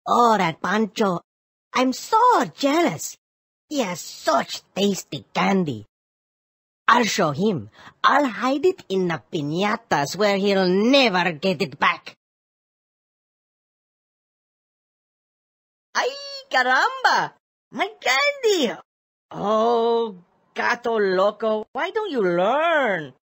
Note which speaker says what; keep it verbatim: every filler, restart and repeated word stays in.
Speaker 1: Oh, that Poncho. I'm so jealous. He has such tasty candy. I'll show him. I'll hide it in the piñatas where he'll never get it back. Ay, caramba! My candy! Oh, gato loco, why don't you learn?